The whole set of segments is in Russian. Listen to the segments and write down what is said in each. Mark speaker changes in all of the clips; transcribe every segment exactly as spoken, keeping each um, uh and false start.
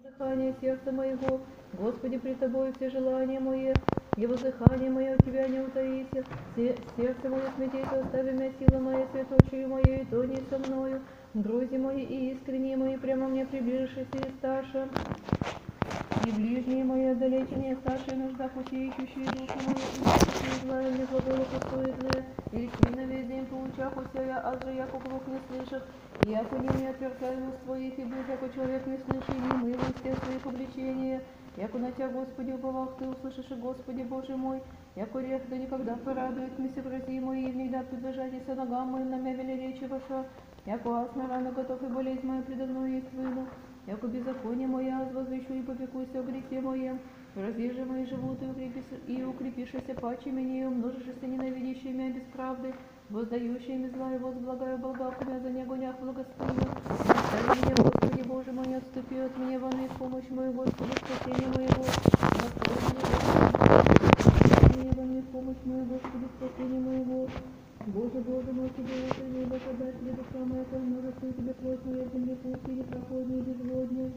Speaker 1: дыхание сердца моего. Господи, пред Тобою все желания мои, и воздыхание мое от Тебя не утаите. Сердце мое смятейся, остави меня, сила моя, святочию мою, и то не со мною. Друзья мои и искренние мои, прямо мне приближившиеся и старше, и ближние мои отдалечения, старшие нужда пути, ищущие душу мою, ищущие злая, мне глаголы пустует зле, и ликвидно весь день получах уся я, аз же яко глух не слышах, яко не мне отвергаю уст твоих, и будь яко человек не слыши, и не мы в устях своих обличения, яко на Тебя, Господи, уповах, Ты услышишь, и Господи Боже мой, яко рех, да никогда порадует мися врази мои, и всегда подвижайтеся ногам моим, на мя вели речи ваша, яко аз на рано готов, и болезнь моя предо мною есть выну. Яко беззаконие моя возвещу и попекуйся о грехе моем, разъезжи мои живут и, укрепишься, и укрепишься паче меня, и умножишься ненавидящие меня без правды, воздающие ми зла и возблагаю Бога, меня за негонях благостыню. Остави меня, Господи Боже мой, не отступи от меня, во мне помощь мою, Господи, спасение моего. Остави меня, во мне помощь мою, Господи, спасение моего. Боже, Боже мой, Тебе это небо, подать Тебе душа моя, множество и Тебе плоть моя, земли пути, непроходные, безводные.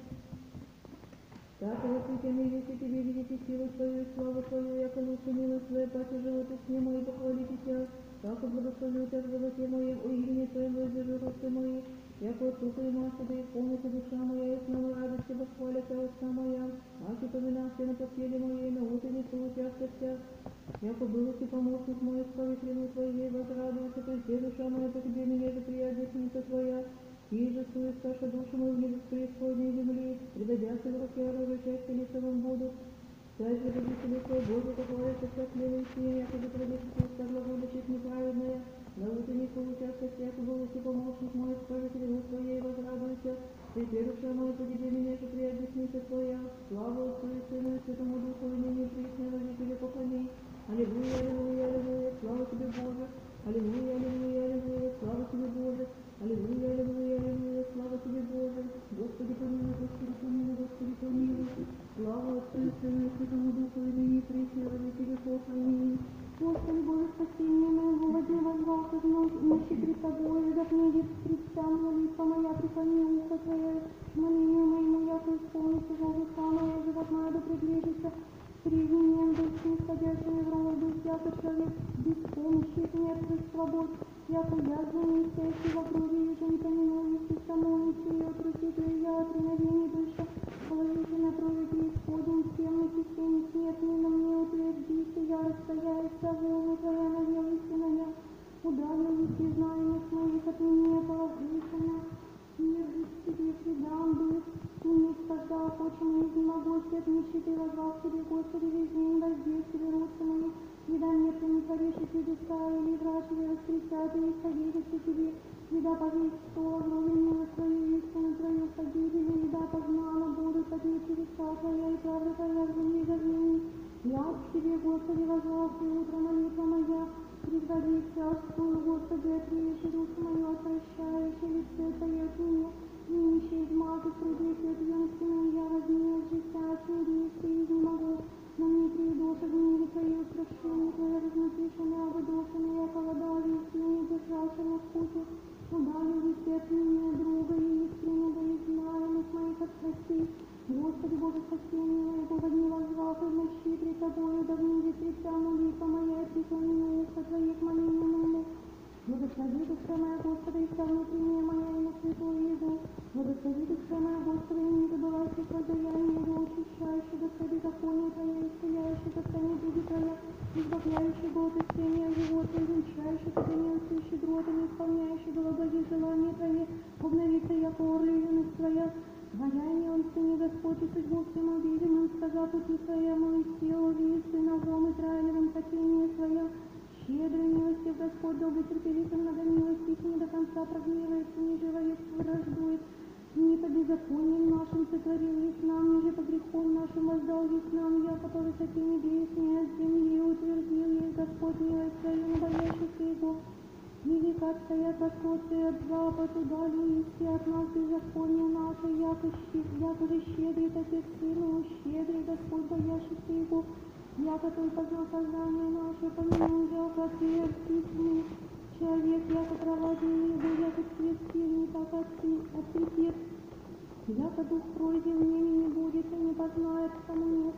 Speaker 1: Так, восхитенный веки Тебе, видите силу Твою и славу Твою, яко лучше милость Твоя, паче живот и сне мои, похвалите Тебя, как и благословлю Тебя в животе моем, о имени Твоем воздержу руки мои, яко от суха и масла, да исполнится душа моя, и снова радости восхвалится уста моя, аки поминався на постели моей, на утренне случая в сердцах, яко был и помощник мой, слави клину Твоей, возрадуйся, прийти душа моя, по Тебе меня же приядесница Твоя, и же сует Саша душу мою в небес преисподней земли, предадятся в руки оружия, часть лицевым буду. Царь же родители Твой, Боже, похвалится вся клевый син, якобы традиция уста глаголичит неправедная, на утренних получатках, яко был и помощник мой, слави клину Твоей, возрадуйся, прийти душа моя, по Тебе меня же приядесница Твоя, слава Отцу и Сыну и Святому Духу, и ныне присно во веки веков. Аминь. Аллилуйя, аллилуйя, аллилуйя, слава Тебе, Боже, аллилуйя, аллилуйя, аллилуйя, слава Тебе, Боже, аллилуйя, аллилуйя, аллилуйя, слава Тебе, Боже, Господи помилуй, Господи помилуй, Господи помилуй, слава Отцу и Сыну и Святому Духу, и ныне присно во веки веков. Аминь.
Speaker 2: Господи, Боже, спасение моего, воде возвался в ночи пред Тобой, вдохни предстя молитва моя, преклони ухо Твое, молению моему, яко исполнится душа моя, живот моя да приближится, признанием душ нисходящими в рот душ, яко человек без помощи, смертных свобод, яко я занесящий в округе, еже не поминующий самоницы, и от руки Твоей я от реновений душа, положите на крови преисподней, темной течение смертной, на мне утвердися, я расстояюсь, а волны Твоя навелась на я, удалились из знаний моих от меня, положися на смерть Тебе, предам дух, и не сказал, почему не изнемогости от нищеты, возвал Тебе, Господи, весь день воздеть Тебе руцы мои, еда нет, не творишь чудеса, или врачи воскресят, и исходите Тебе, еда повесь, что огромный милость Твою, истину Твою погибели, еда познала, буду ходить чудеса Твоя, и правда Твоя в земле забвени. Я к Тебе, Господи, возвался, утро молитва моя, предводи царскую, Господи, отвечи душу мою, отвращающий лице Твое от меня, и нищий измазы трудись от юности, я возьму жестячий рис, и не могу, но не придешь в мире Твои устрашения, Твоя разнотишина, обыдошина, я поводал вести, не держался на вкусе, удалил вести от меня друга, и искренне да изгнаемых моих от спасти. Господи, Боже, спасение моего, в одни возвал, и в ночи пред Тобою, да в мире пред молитва моя, преклони ухо Твоих молению моему. Благослови душа моя, Господа, и вся внутренняя моя, и на святую еду. Благослови душа моя, Господа, и не забывайся воздаяние его, очищающий, Господи, законе Твоя, исцеляющий, Господи, дуги Твоя, избавляющий год из тени живота, и венчающий, сохраняющий щедротами, исполняющий благие желания Твои, обновится, яко орли юность Твоя. Вояяние он сыне Господь, и судьбу всем увидимым, сказал пути Твоему, и силу висы на злом Израилевом хотение Твое. Щедрой милостью Господь, долго терпеливый, много милости, не до конца прогневается, ниже вовек враждует. Не по беззакониям нашим сотворил есть нам, ниже по грехам нашим воздал есть нам, яко по высоте небес, не от земли утвердил есть Господь милость Твою, на боящихся Его. Велика стоят восходцы от запад, удали и от нас беззаконие наше, яко же щедрый Отец Сыну, щедрый Господь, боящийся Его. Яко Ты познал сознание наше, помянул, яко Ты артистный человек, яко трава его, яко цвет сильный, так отцветет. Яко дух пройден, ними не будет.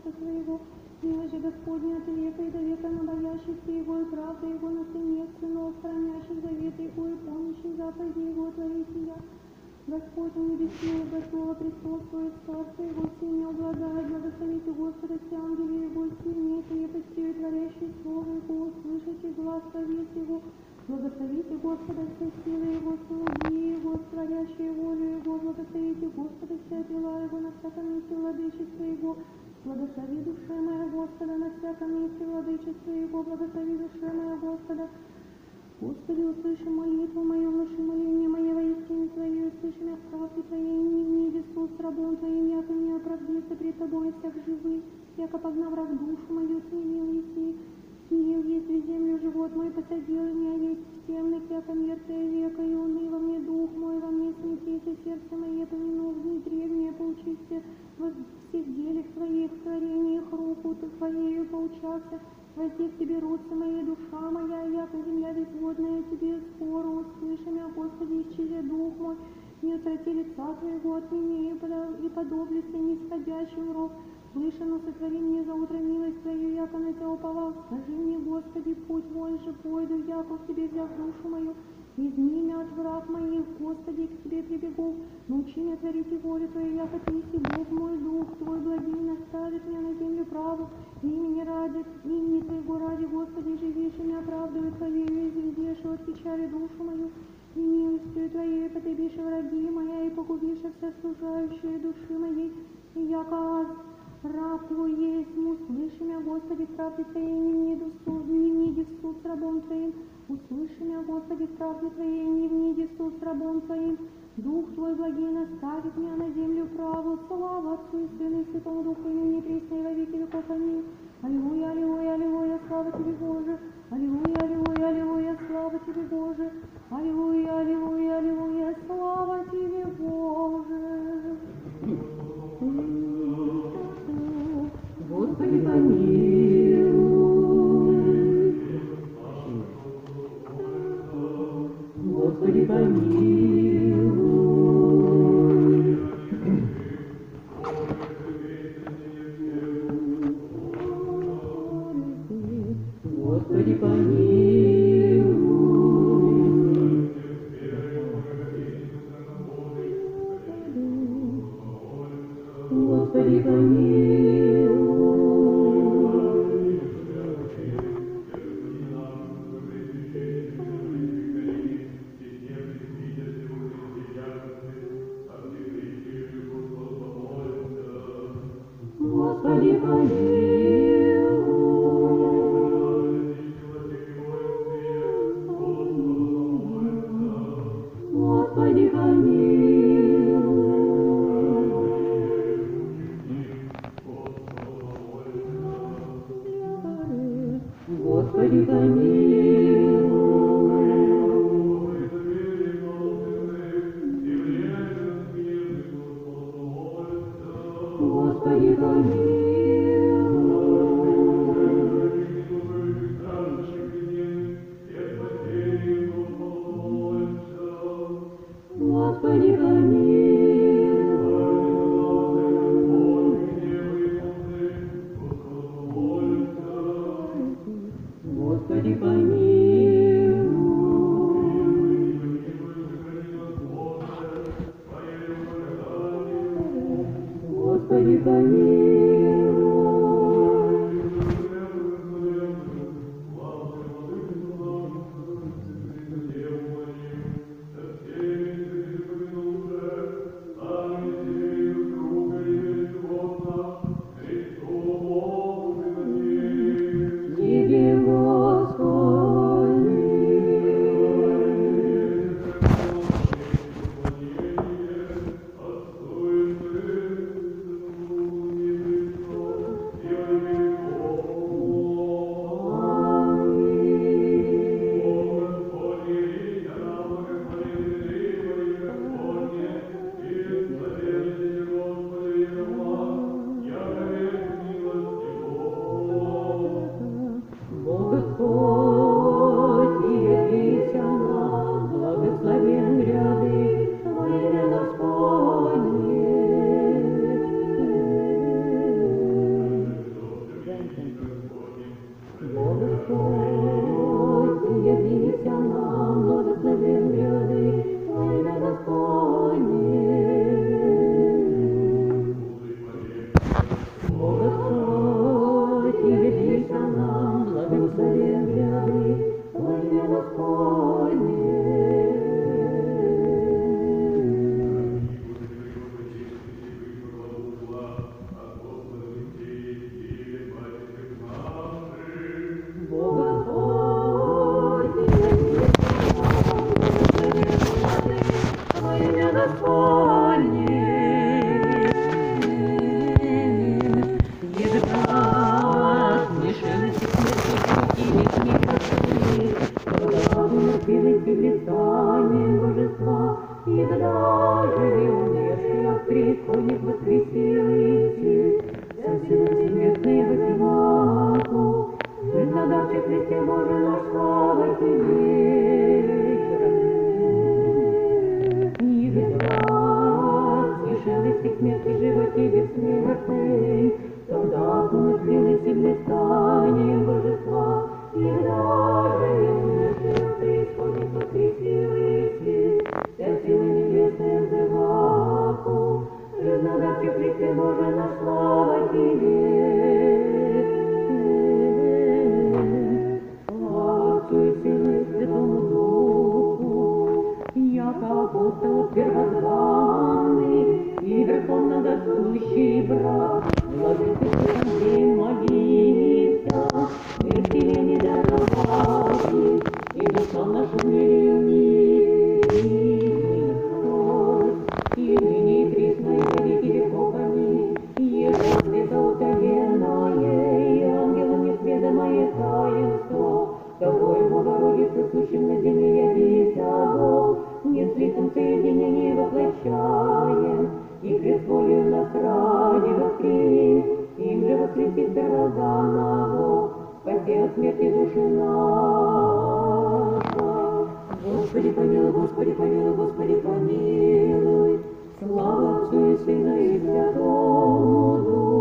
Speaker 2: Отца Своего. Милость же Господня от века и до века на боящихся Его, и правда Его на сынах сынов, хранящих завет Его и помнящих заповеди Его творите я. Господь на небесе, готово присутствует, царство Его сильно обладает, благословите Господа, все ангели Его сильнее, крепостью и творящие слово Его, услышите глаз повес Его, благословите Господа, все силы Его, слуги Его, творящие волю Его, благословите Господа, вся дела Его, на всяком месте владычество Его, благослови душа моя Господа, на всяком месте владычество Его, благослови душа моя Господа. Господи, услыши молитву мою, внуши моление мое во истине Твоей, услыши меня в правде Твоей, не гневи суд с рабом Твоим, яко не оправдится пред Тобой всяк живых, яко погнав враг душу мою, смирил еси, смирил есть весь землю живот мой, посадил меня есть в темных, яко мертвая века, и уныл во мне дух мой, во мне смятейся сердце мое, помянул в древнее, поучися во всех делях Твоих, в творениях руку Твоею поучался. Возди к Тебе, руцы мои, душа моя, яко земля безводная Тебе скоро, услыши меня, Господи, исчези дух мой, не отврати лица Твоего от меня, и подоблюся нисходящий урок, слышано, сотвори мне за утро милость Твою, яко на Тебя уповал, скажи мне, Господи, путь мой же пойду, яко к Тебе взяв душу мою, изми меня от враг моих, Господи, к Тебе прибегу, научи меня творить волю Твою, яко Ты си Бог мой, дух Твой благий наставит меня на землю праву, имени ради, имени Твоего ради, Господи, живишь и меня оправдывай Твоею, изведешь от печали душу мою, и милостью Твоей потребишь враги моя, и погубишь все служающие души моей, и яко раб Твой есть, услыши меня, Господи, в правде Твоей, не вниди в суд, не вниди в суд с рабом Твоим, услыши меня, Господи, в правде Твоей, не вниди в суд с рабом Твоим, Дух Твой благий наставит меня на землю праву, слава Отцу и Сыну и Святому Духу, и ныне присно и во веки веков. Аминь. Аллилуйя, аллилуйя, аллилуйя, слава Тебе, Боже. Аллилуйя, аллилуйя, аллилуйя, слава Тебе, Боже. Аллилуйя, аллилуйя, аллилуйя, слава Тебе, Боже. Господи, помилуй. Господи, помилуй. Господи, помилуй. Господи, помилуй. Господи, Господи, помилуй. Господи, помилуй. Господи, Господи, Господи, Господи,
Speaker 1: и бессмертный, тогда умыслились и блистанием божества, и даже если преисходит воскресились, вся сила небесная взываку, разнодавче Христе Боже, наш слава Тебе. Слава Отцу и Сыну и Святому Духу, яко апостол первозванный и верховно госующий брат, владыка Андрей молися, мир не даровали, и душа нашу мирью и ныне и присно и во веки веков. Аминь. Еже святоутаенное и ангелам несведомое таинство, тобой, Богородица, сущим на земле явися Бог, не в слитом соединении воплощаем, и крест волею нас ради воскрес, им же воскресит первозданного, спаси от смерти души наша. Господи помилуй, Господи помилуй, Господи помилуй, слава Отцу и Сыну и Святому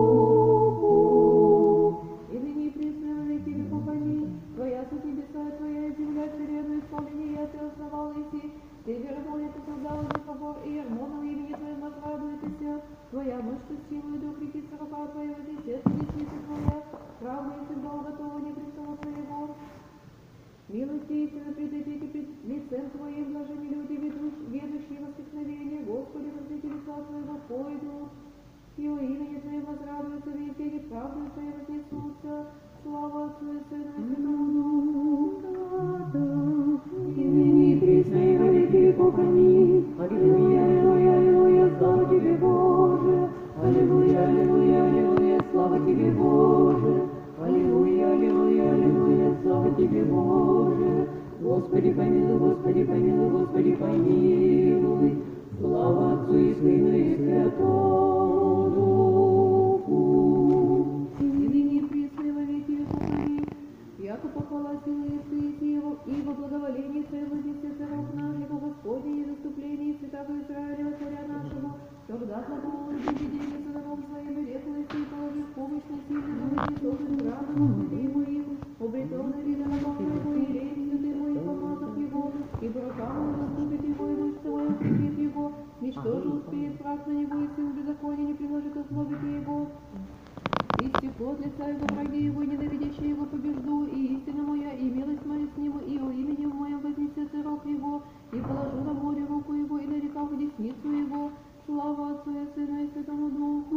Speaker 1: Духу.
Speaker 2: И ныне и присно во веки веков. Аминь. Твоя суть небеса, Твоя земля, вселенную исполнение Ты основал иси, Ты вернул это создал из собор, и Ермону имени Твоим возрадуется. Твоя мышца силой дух крепится, рука Твоя вознесется, десница Твоя, правда и символ готового престола Твоего. Милости истины предадите пред лицем Твоим, блаженны люди, ведущие воскликновения, Господи, возведи лица Твоего пойдут, и о имени Твоем возрадуются везде, и правду Твоей вознесутся. Слава Отцу и Сыну и Святому Духу.
Speaker 1: И ныне и присно и во веки веков. Аминь. Аллилуйя, аллилуйя, аллилуйя, слава Тебе, Боже. Аллилуйя, аллилуйя, аллилуйя, слава Тебе, Боже. Аллилуйя, аллилуйя, аллилуйя, слава Тебе, Боже. Господи помилуй, Господи помилуй, Господи помилуй. Слава Отцу и Сыну и Святому Духу.
Speaker 2: И ныне и присно и во веки веков. Аминь. Яко похвала силы и сыти его, и во благоволении Твоем вознесется рог наш, его Господне и заступлении святого Израилева, царя нашего, когда глаголы видение сыновом своим и ветлости, и положив помощь на сильно, но вознесут из рада Господи моим, обретен на вида на Бог моего, и рей святый мой, помазав его, и дурака мой заступит его, и мышцы мой укрепит его, ничтоже успеет враг на него, и сил беззакония не приложит условить его. И стекло от лица его враги его, ненавидящие его побежду, и истина моя, и милость моя с ним, и о имени моем вознесется рог его, и положу на море руку его, и на реках десницу его. Слава Отцу и Сыну и Святому Духу.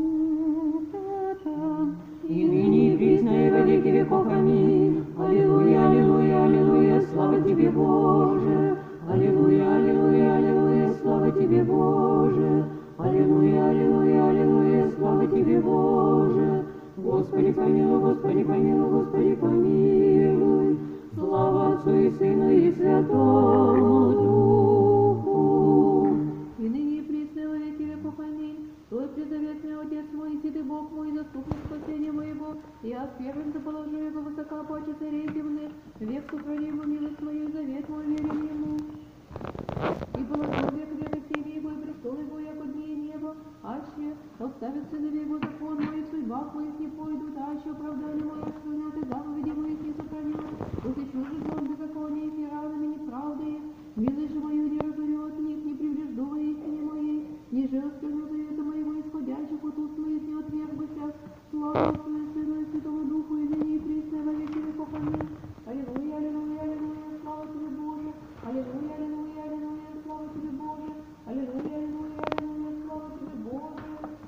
Speaker 1: И ныне и присно и во веки веков. Аминь. Аллилуйя, аллилуйя, аллилуйя, слава Тебе, Боже. Аллилуйя, аллилуйя, аллилуйя, слава Тебе, Боже. Аллилуйя, аллилуйя, аллилуйя, слава Тебе, Боже. Господи помилуй, Господи помилуй, Господи помилуй. Слава Отцу и Сыну и Святому Духу.
Speaker 2: И ныне и присно и во веки веков. Аминь. Твой предзаветный Отец мой, и Ты Бог мой, заступник спасения моего, я с первенца положу его высоко почи царей земных, век сохрани ему милость мою, и завет мой верен ему. И положил век века семьи его, и престол его, яко дни неба, аще оставят сыновей его закон мой, в судьбах моих не пойдут, аще оправдание мое склонят, и заповеди моих не сохранят, усечу же злом беззакония их и ранами неправды их, милость же мою не разорет них, не приврежду во истине моей, не же оскверну завета моего, исходящих от уст моих не отвергнуся. Слава Отцу и Сыну и Святому Духу, и ныне и присно и во веки веков. Аминь. Аллилуйя, аллилуйя, аллилуйя, слава Тебе, Боже. Аллилуйя, аллилуйя, аллилуйя, слава Тебе, Боже. Аллилуйя, аллилуйя, аллилуйя, слава Тебе, Боже.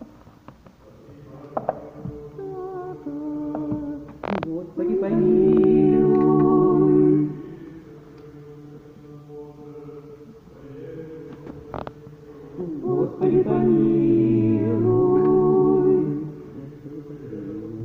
Speaker 1: Господи помилуй. Господи помилуй.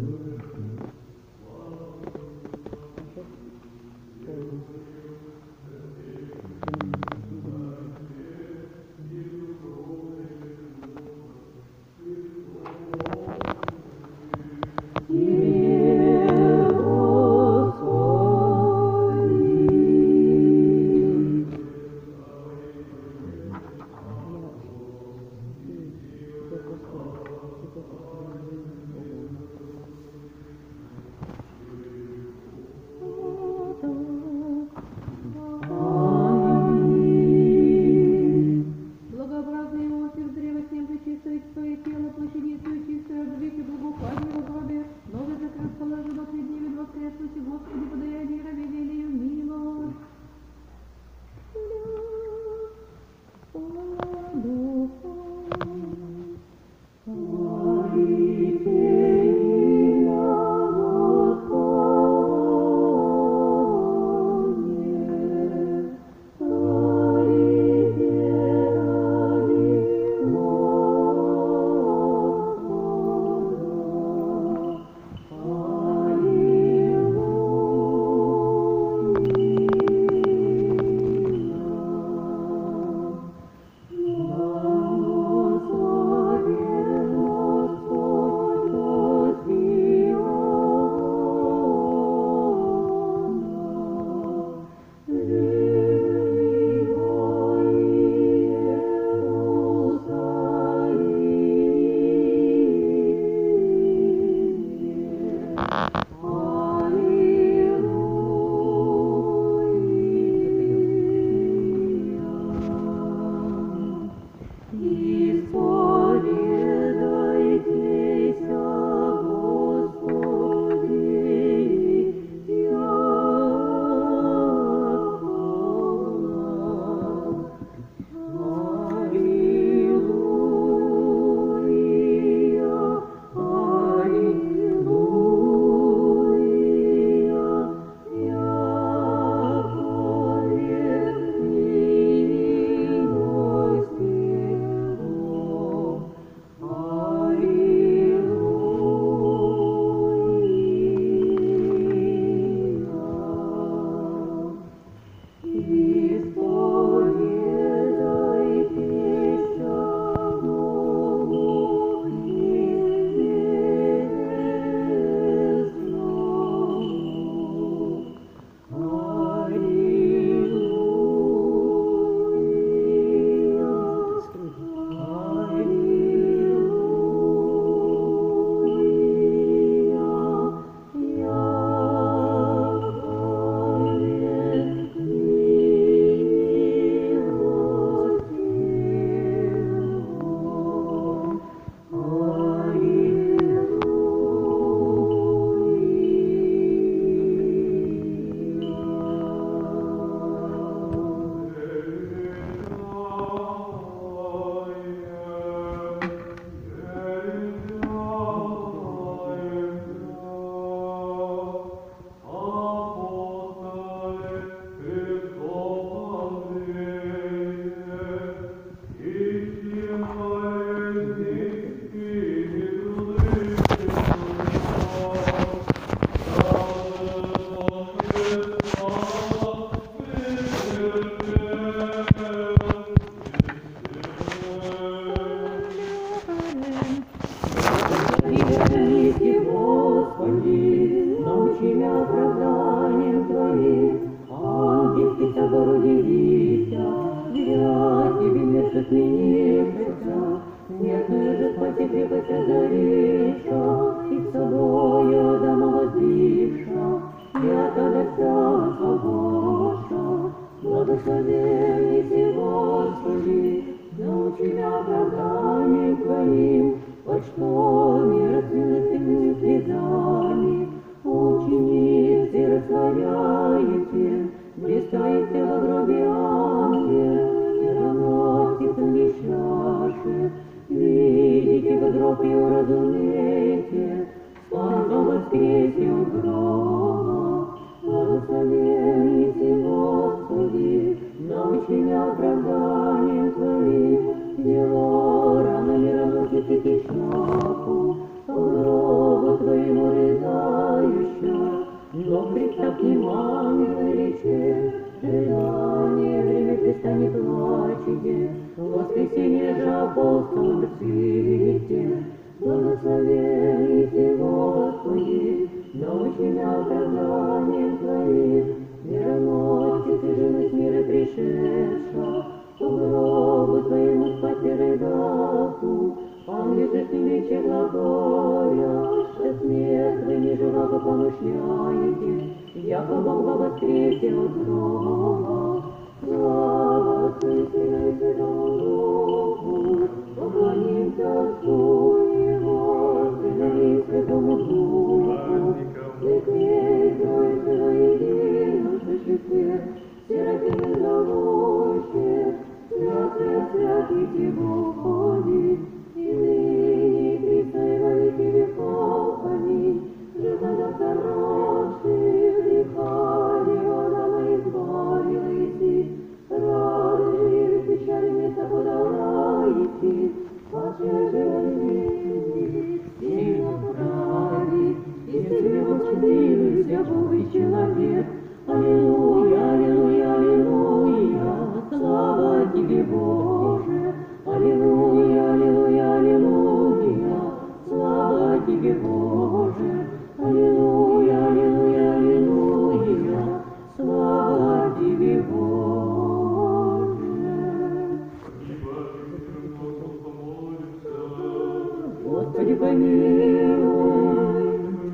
Speaker 1: Господи, научи меня оправданием Твоим. Ангельский собор удивися, зря Тебе место сменившихся, смертную же спаси крепость озаривша, и с собою Адама воздвигша, и от Отца освободша. Благословеннейся, Господи, научи меня оправданием Твоим, почтом и расмилостивыми слезами. Ученицы растворяете, блистаете во гробе ангел, и равносится несчастье. Видите, как гроб и уразумеете, спасал воскресе от гроба. Благословеннейся, Господи, научи меня оправданием Твоим, его ранами равносится кишаку, по гробу Твоему рыдающая, но представь ангел речи, желание время Христа не плачете, воскресенье же апостолом цвете. Благословеннейся, Господи, научи меня оправданием Твоим, мироносицы жены с мира пришедша, по гробу Твоему спаси рыдаку, ангел же с мече глаголя, что смерть вы не жива, помышляете, яко Бог воскресе от гроба. Слава Отцу и Сыну и Святому Духу, поклонимся Отцу Его, Сыну и Святому Духу, святей Троицы воедино, слышите, серафимы зовущие, святые, святите Господи, и ныне, и присно, и во веки веков. Аминь. Господа хороший, греха Адама избавились, разве в печали место подолаете, ваше жизнь, сильно прави, и сильно чудились, Бог и человек. Аллилуйя, аллилуйя, аллилуйя, слава Тебе, Боже. Аллилуйя, аллилуйя, аллилуйя, слава Тебе, Боже. Аллилуйя, аллилуйя, аллилуйя, слава Тебе, Боже. Господи, помилуй.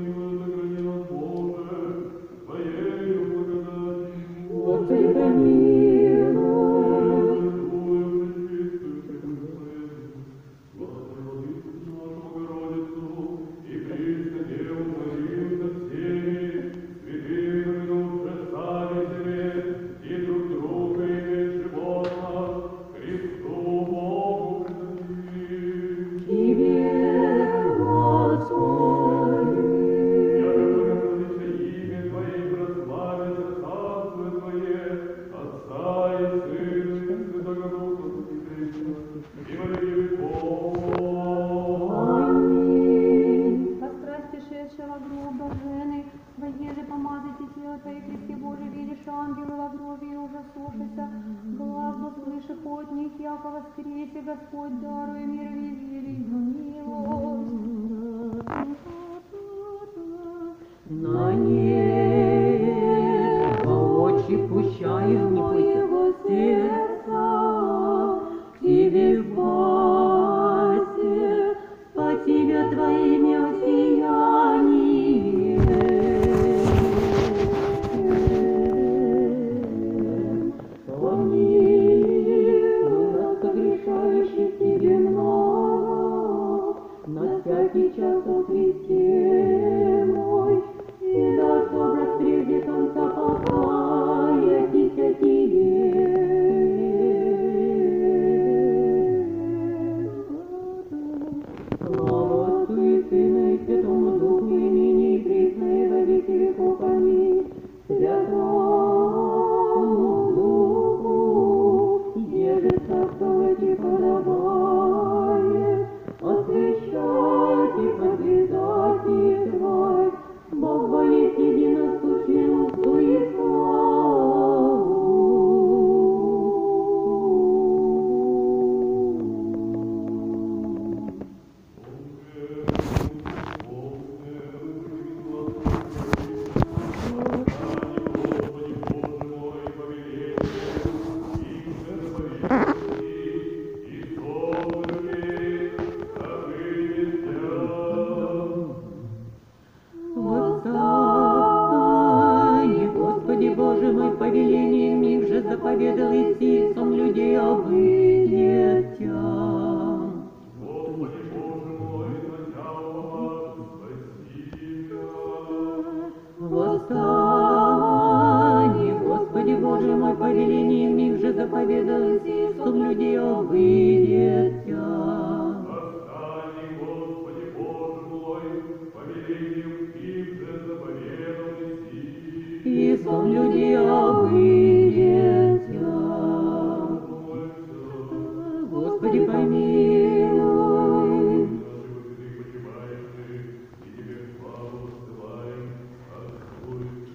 Speaker 1: Господи, помилуй.
Speaker 2: Господь, даруй мир, великую милость.
Speaker 1: На небо очи пущаю, не моего сердца, к Тебе в пасе, по Тебе Твоими осияние. Тебе много, на всякий час о Христе мой, и дашь собрать прежде конца покаятись о Тебе. Слава Отцу и Сыну и Святому Духу, и ныне и присно и во веки веков. Аминь. Святому Духу, еже царствовать и подобает, освящать и подвязать. восстань, Господи Боже мой, повелением им же заповедал си, чтоб людей обыдет Тя.
Speaker 3: Восстань, Господи Боже мой, повелением им же заповедал си.
Speaker 1: И сон людей обыдет Тя. Господи, помилуй.
Speaker 3: Наши ты почиваешь, и тебе славу ссылаем, а Господь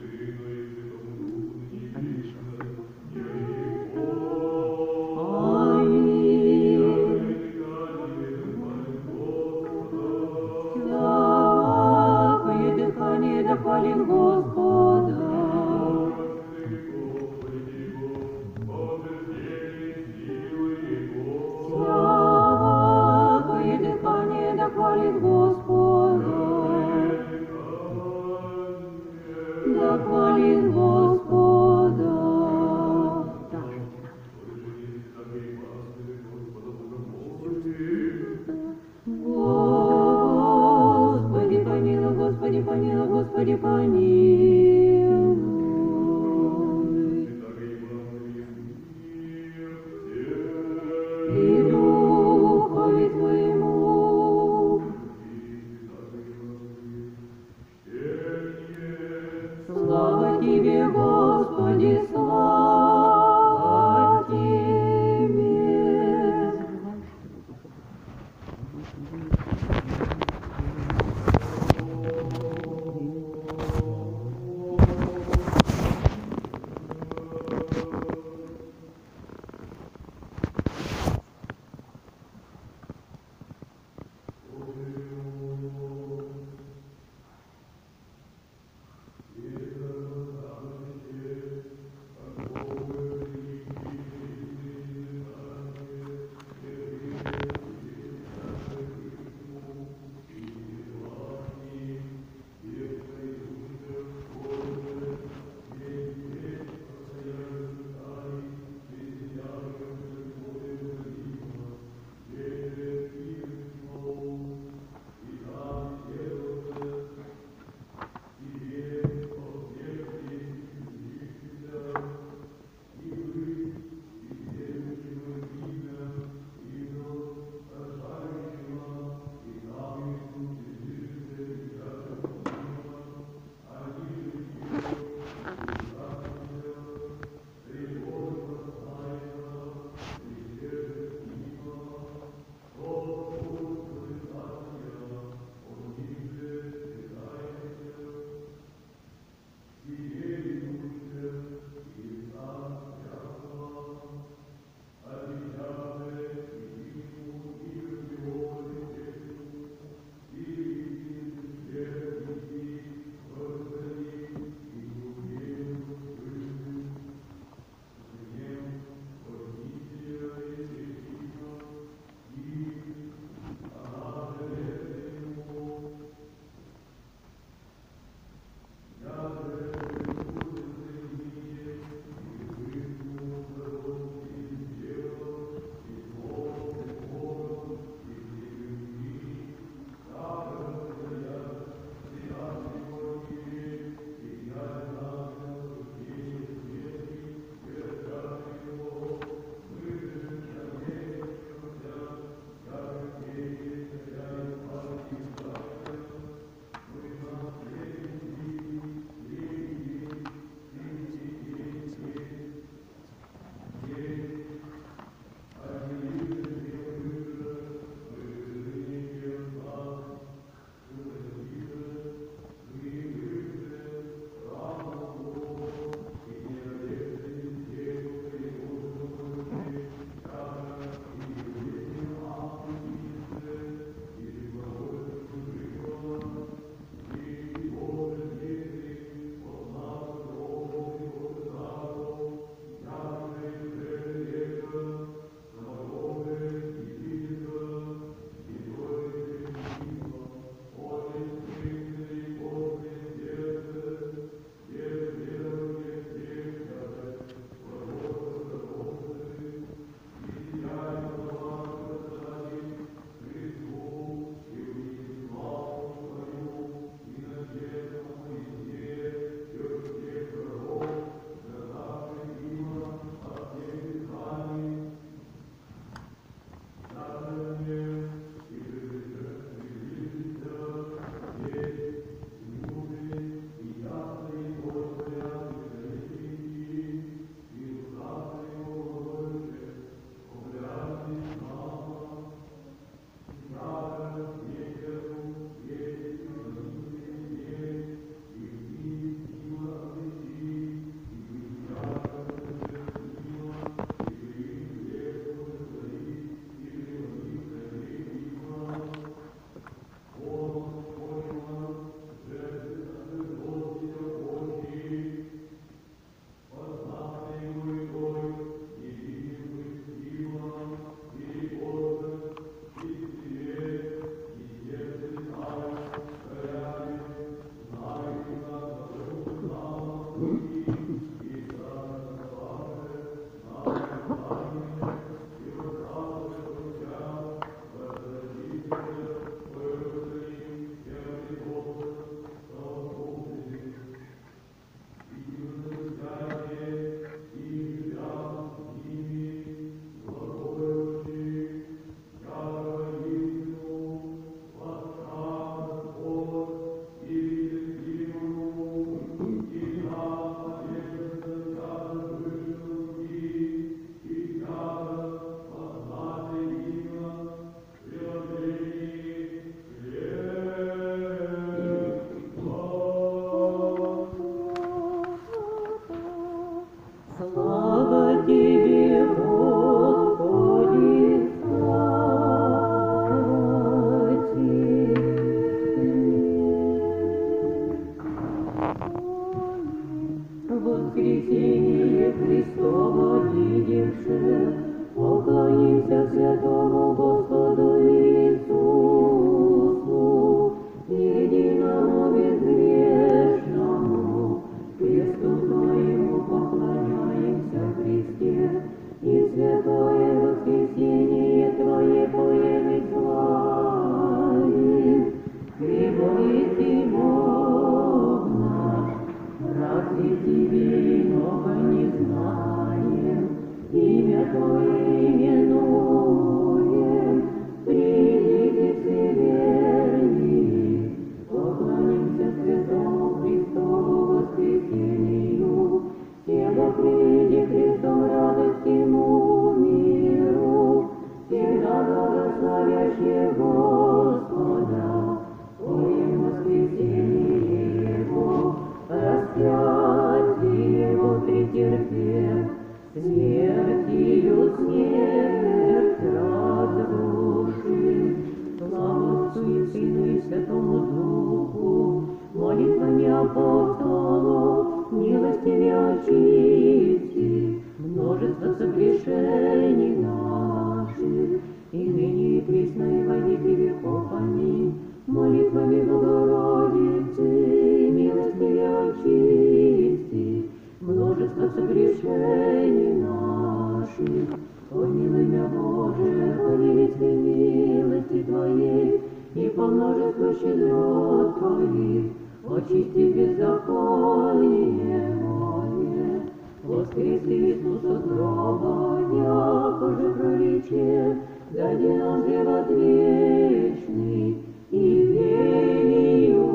Speaker 1: очисти множество согрешений наших, и ныне и присно и во веки веков. Аминь. Молитвами Богородицы, милостивее очисти множество согрешений наших. Помилуй меня, Боже, по великой милости Твоей и по множеству щедрот Твоих, очисти беззаконие мое. Воскресли Иисус от гроба, яко же пролече, дади нам живот вечный и верию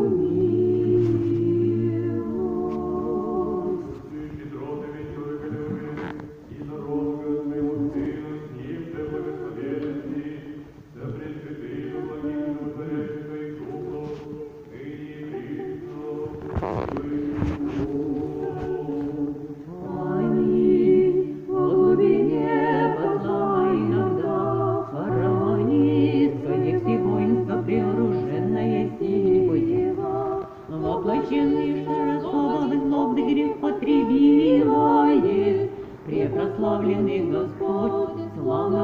Speaker 1: милость.
Speaker 3: Ты щедротами человека любви, и за розгою своему Сыну с ним же благословенности, за пресвятые благих животворящих Твоих духов, ныне и присно, и во веки веков.
Speaker 1: Аминь. Во глубине позла иногда хармонистка, не все воинство преоруженное сила, воплощенный широславный злобный грех потребивает, препрославленный Господь, славно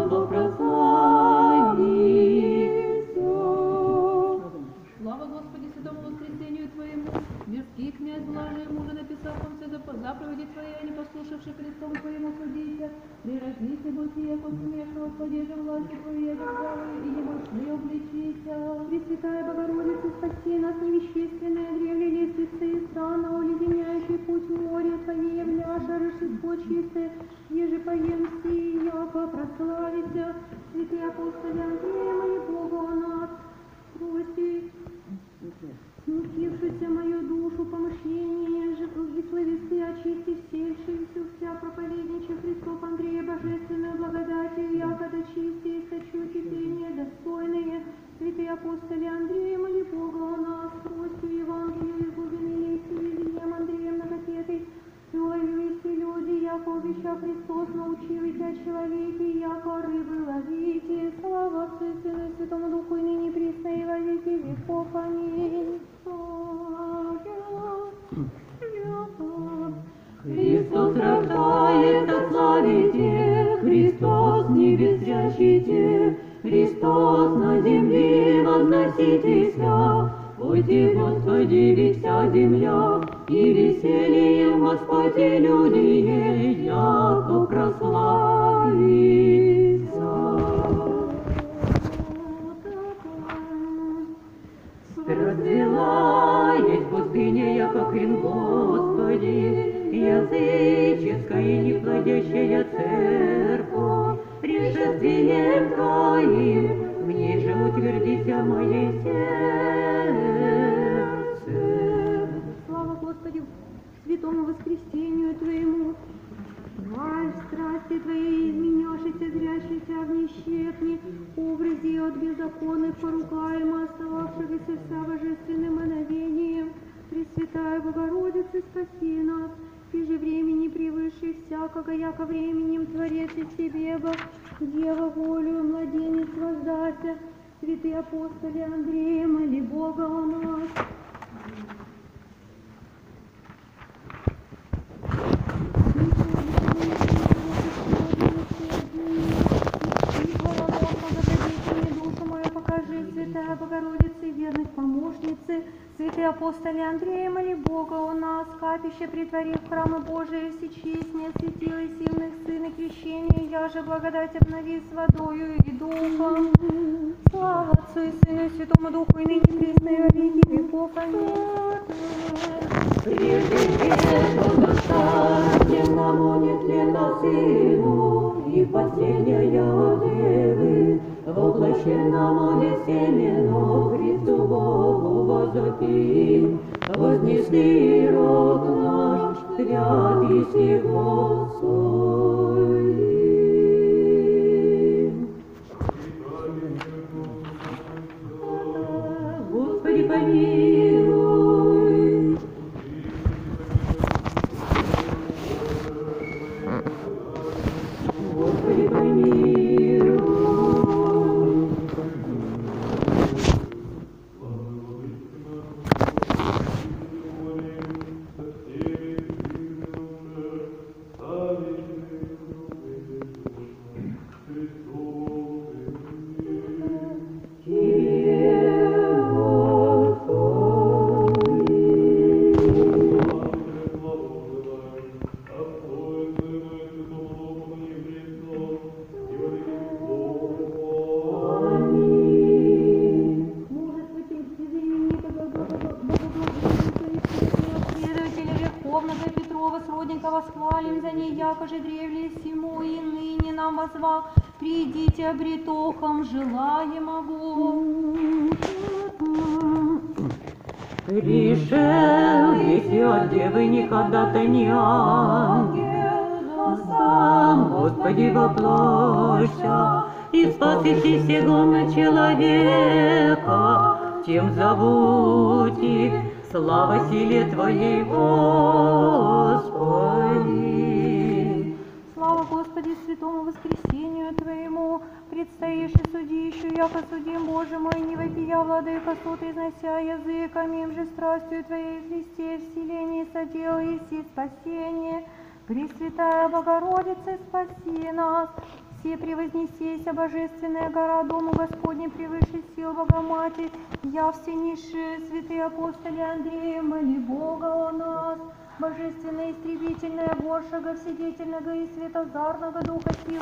Speaker 1: прославится.
Speaker 2: Слава Господи, святому воскресению Твоему, мирский князь, блажи мужа, написав он все заповеди Твои, а не послушавши Христом Твоему судите. Прирождите бытие, посмешного владеже власти Твоей, державы, и не мощны обличите. Пресвятая Богородица, спаси нас, невещественная древле лестницы и странно, уледеняющий путь моря Твоей, являша, рождество чистое, еже поемси, яко прославите. Святые апостолы Андрея, мои Бога о нас, прости, смутившуюся мою душу, помышление же и словесы очисти всельшуюся, вся проповеднича Христов Андрея божественную благодатью, якода чисти и сочувствие достойные. Святые апостоли Андрея, моли Бога о нас, прости Евангелию из глубины лейте, Вильям Андреем многотетый, уловились люди, яко обеща Христос, научил и тебя человеки, яко рыбы ловите. Слава Отцу и Сыну и Святому Духу, и ныне присно и во веки веков. Аминь.
Speaker 1: Христос рождается, славите, Христос небес зрящите, Христос на земле возноситеся. Пойте, Господи, вся земля, и весельем Господи люди, яко прославится. Расцвела есть пустыня, яко крин Господи, языческая и неплодящая церковь, пришествием Твоим в ней же утвердися мое сердце.
Speaker 2: Слава Господи, святому воскресению Твоему. Тварь страсти Твоей изменяшися, зрящийся в нещепни, образе от беззаконных порукаемо, остававшегося вся божественным мановением. Пресвятая Богородица, спаси нас, Ты же времени превыше всякого, яко временем Творец из Тебе, Бог, Дева волю, младенец воздася. Святые апостоли Андрея, моли Бога о нас. Святая Богородица и верных помощницы, святые апостоли Андрея, моли Бога о нас, капище притвори в храмы Божии, всечестнее осветила и сильных сын и крещения, я же благодать обнови с водою и духом. Слава Отцу и Сыну и Святому Духу, и ныне присно и во веки веков. Аминь.
Speaker 1: Прежде чем достатнем нам нетленно Сыну, и последняя от Девы, воплощенному весельно Христу Богу возопим, вознесли рог наш, свят и сего стоим. Господи, помилуй. Господи, помилуй.
Speaker 3: Со всеми
Speaker 2: Твоего сродника восхвалим за ней, якоже древле всему и ныне нам возвал. Придите обретохом, желаемого.
Speaker 4: Пришел, если от девы не хода-то не ангел, сам Господи воплоща, и спасите всего мы человека, тем зовут их, слава силе Твоей, Господи.
Speaker 2: Слава Господи, святому воскресению Твоему, предстоишь и судищу, яко судим, Боже мой, не вопия, владыка, суд износя языками, им же страстью Твоей, Христе, вселении соделай и спасение. Пресвятая Богородица, спаси нас. Все превознесейся, божественная гора, дому Господне превыше сил Богоматерь, явственнейшие святые апостоли Андрея, моли Бога о нас. Божественная истребительная Божьего, вседительного и светозарного Духа силы,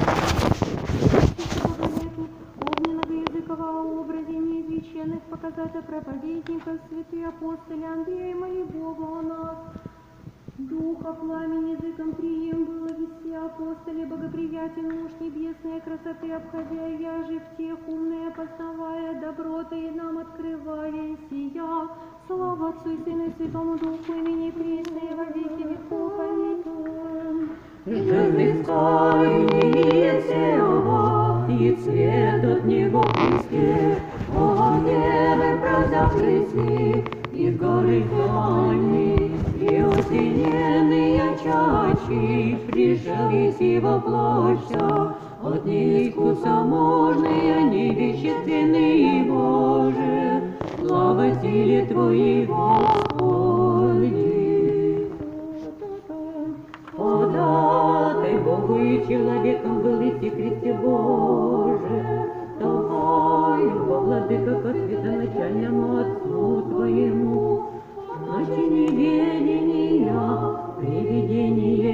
Speaker 2: огненного языкового образе неизреченных показателей проповедников, святые апостоли Андрея, моли Бога о нас. Духа пламени языком прием было вести апостоли, богоприятен муж небесной красоты, обходя я же в тех умные, познавая доброты и нам открывая сия. Слава Отцу и Сыну и Святому Духу, имени Христа и во веки веков. Аминь.
Speaker 4: Жезлискай не всего, и цвет от него блеске, о девы прозахлеси, из горы Фиони, и осененные чачи, пришел из его площадь, от неискуса можные, невещественные Боже, слава силе Твоей, Господи. О, да, Ты Богу и человеком был и Христе Боже, Тобою, во владыка, ко светоначальному Отцу Твоему, ночи неведения, привидение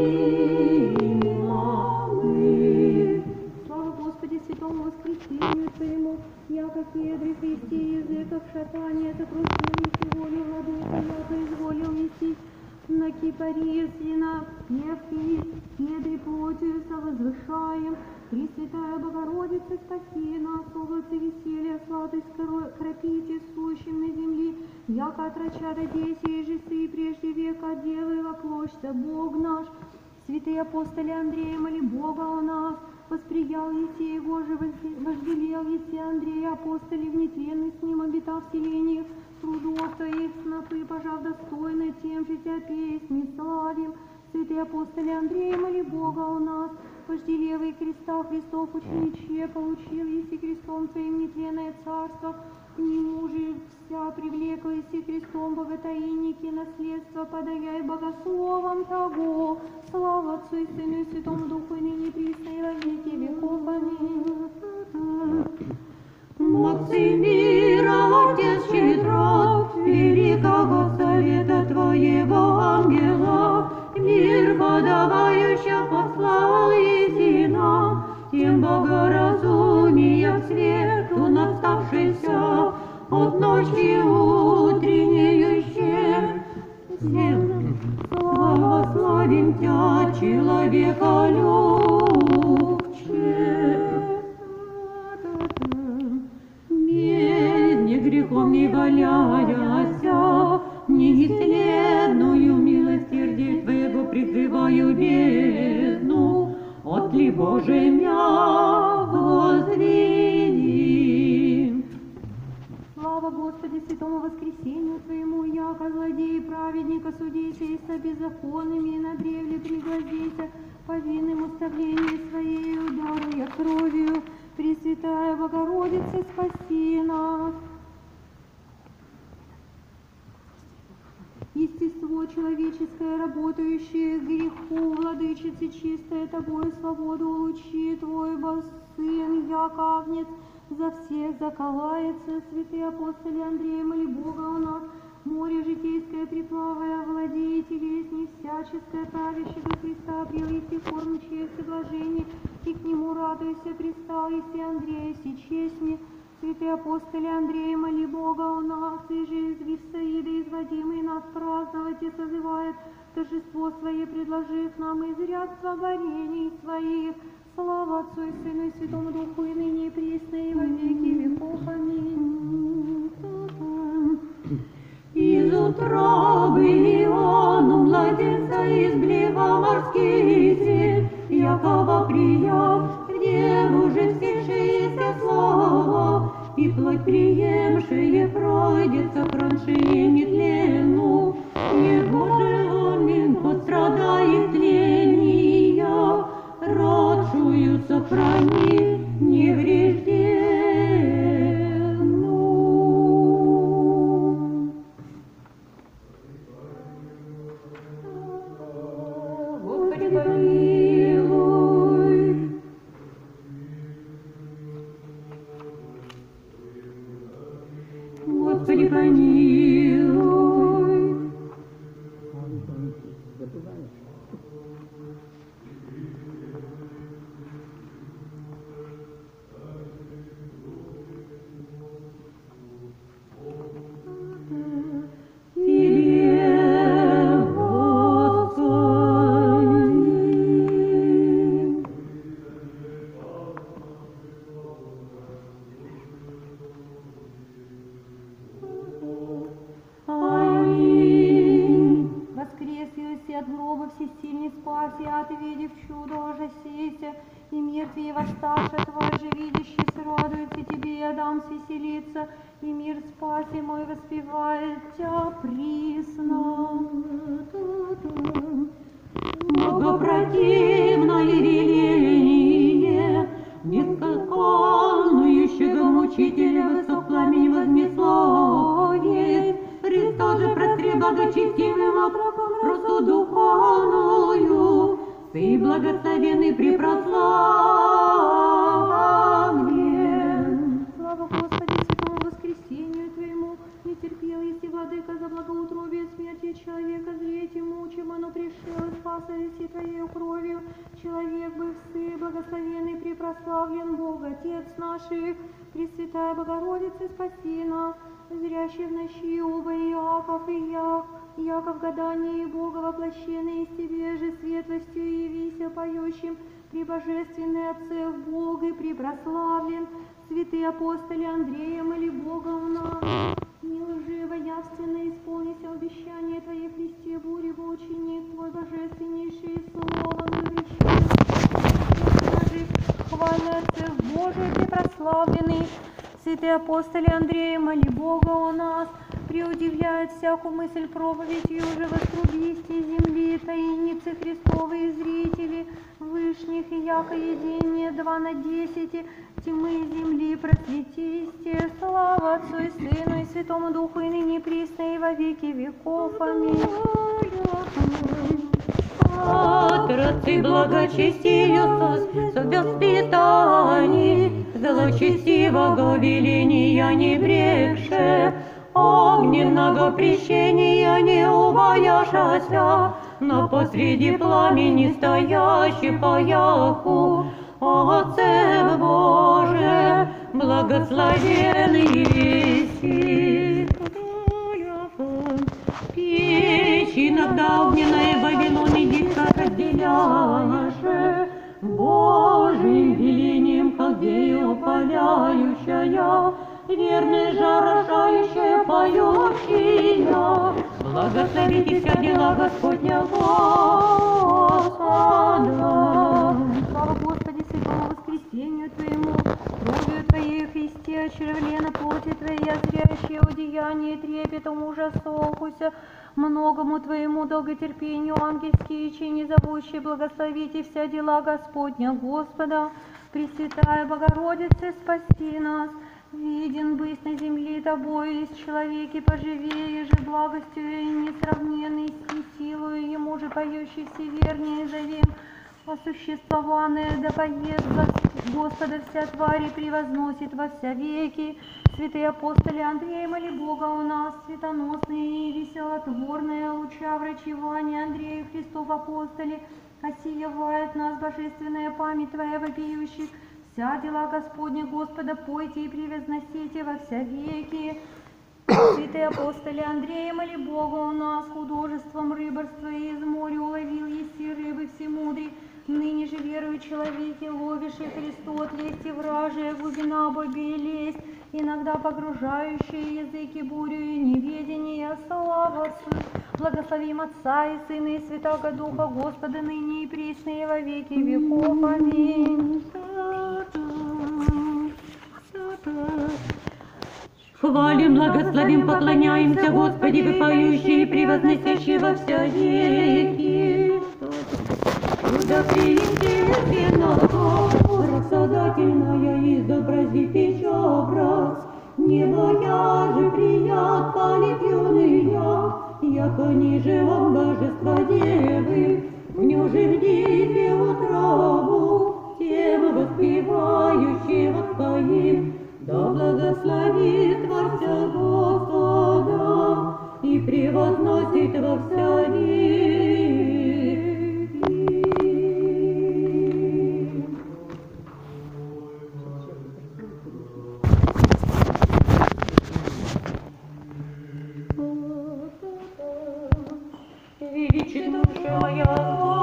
Speaker 4: имя.
Speaker 2: Слава Господи, святому воскресению Твоему, яко кедры Христе языков шатания, сокрушили сегодня владыка, яко изволил нести на кипаре сына, невки, кедры плотью совозвышаем. Пресвятая Богородица, спаси нас, облацы веселья, сладость кропите сущим на земле, яко отрача родеси и жесы, прежде века девы воплощься Бог наш. Святые апостоли Андрея, моли Бога о нас, восприял Еси его же, возделел Еси Андрея, апостоли в нетленный с ним обитав в селениях, трудов Твоих снопы, пожав достойно, тем же Тебя песни славим. Святые апостоли Андрея, моли Бога о нас, вожделевый креста Христов учениче, получил Еси крестом Твоим нетленное царство, к нему же вся привлекла Еси крестом боготаинники, наследство подаяй богословам того. Слава Отцу и Сыну и Святому Духу, и ныне присно и во веки веков. Аминь.
Speaker 4: Молодцы мира, Отец щедрот, великого совета Твоего ангела, мир подавающий послал и нам, тем богоразумия свету наставшийся, от ночи утреннеющей. Всем слава славим Тя, человека любче. Медне грехом не валяяся, неисследную милосердие Твоего призываю бездну, отли Божий мя возведи.
Speaker 2: Слава Господи, святому воскресению Твоему, яко злодеи праведника судейся, и со беззаконными на древле приглазейся, повинным уставлению своей удару кровью. Пресвятая Богородица, спаси нас. Естество человеческое, работающее к греху, владычице чистая Тобой свободу лучи Твой, во Сын, яко агнец, за всех заколается. Святые апостоли Андрея, моли Бога о нас, море житейское приплавая, владеете вестни всяческое, правящего Христа, обрел еси форму чести блажения, и к нему радуйся, пристал еси Андрея, си честни. Святые апостоли Андрея, моли Бога о нас, и же из Вифсаида изводимый нас нас праздновать и созывает торжество Свое, предложив нам из рядства горений Своих. Слава Отцу и Сыну и Святому Духу, и ныне и присно, и во веки веков. Аминь.
Speaker 4: Из утробы Иону младенца изблева морских зель, якова прияв, где уже вскрывшееся слово, и плоть приемшее пройдет, сокраншее нетленну, Его же он пострадает тления, родшую сохрани неврежденну. Господи, помилуй. Господи, помилуй. Тебе, Господи. Аминь.
Speaker 2: Воскресился от гроба всесильный спаси, а ты, видев чудо, ужасися, и мертвые восставшие твой же видящий радуется тебе, и Адам веселится, и мир спаси мой воспевает тебя присно.
Speaker 4: Богопротивное веление, нескончающего мучителя высок пламень возмеслоет. Христос же простри благочестивым отроком росу духовную, Ты благословенный препрославлен.
Speaker 2: Слава Господи, святому воскресению Твоему, не терпел, если владыка за благоутробие смерти человека зреть и мучим, оно пришел и спаса еси Твоею кровью. Человек быв сы, благословенный, препрославлен Бог, Отец наших, Пресвятая Богородица, спаси нас, зрящий в ночи оба Иаков и я, Яков гадание Бога воплощенный, из Тебе же светлостью явися поющим, пребожественный Отце в Бога и препрославлен, святые апостоли Андрея, моли Бога у нас. Не лживо, явственно исполнися обещание Твое, Христе, бури, во ученик Твой божественнейший словом и хвальный Отце Божий, препрославленный, святые апостоли Андрея, моли Бога о нас, преудивляет всякую мысль проповедью уже вострубисти земли, таиницы Христовые зрители, вышних и яко едине два на десяти, тьмы земли просветисте, слава Отцу и Сыну и Святому Духу, и ныне и присно, и во веки веков. Аминь.
Speaker 4: Отрацы благочестию совоспитаний, злочестивого веления не брекше, огненного прещения не убояшася, но посреди пламени стоящий паяху, Отце Боже, благословенный еси. Печь иногда огненная Вавилон и дико разделяше, Божьим велением халдею опаляющая, верный жарошающая поющая, благословите вся дела Господня Господа.
Speaker 2: Слава Господи, святому воскресению Твоему, кровью Твоей, Христе, очервлена плоти Твоей, озряющее одеяние трепетом ужасохуся, многому Твоему долготерпению ангельские чини зовущие, благословите вся дела Господня Господа. Пресвятая Богородица, спаси нас. Виден быть на земле Тобой, из человеки поживее же благостью и несравненной и силою Ему же поющий всевернее зовем, осуществованное да поет Господа вся тварь и превозносит во вся веки. Святые апостоли Андрея, моли Бога у нас, светоносные и веселотворные луча врачевания Андрея Христов апостоли, осиявает нас божественная память Твоя вопиющих, вся дела Господня Господа пойте и превозносите во вся веки. Святые апостоли Андрея, моли Бога у нас, художеством рыборства и из моря уловил еси рыбы всемудрей. Ныне же верую человеке, ловишь и Христот, лесть и вражия, глубина бобей лесть, иногда погружающие языки бурю и неведение, слава Отцу. Благословим Отца и Сына и Святаго Духа, Господа, ныне и присно и во веки веков. Аминь.
Speaker 4: Хвалим, благословим, поклоняемся, Господи, вы поющие и превозносящие во вся веки. Чудо приимчивый создательная изобрази печь образ, не боя же прият палит юная, яко ниже вам божества девы, внюже в диве утробу, тем воспевающего твоим. Да благословит Творца Господа и превозносит во вся веки. Величи душа моя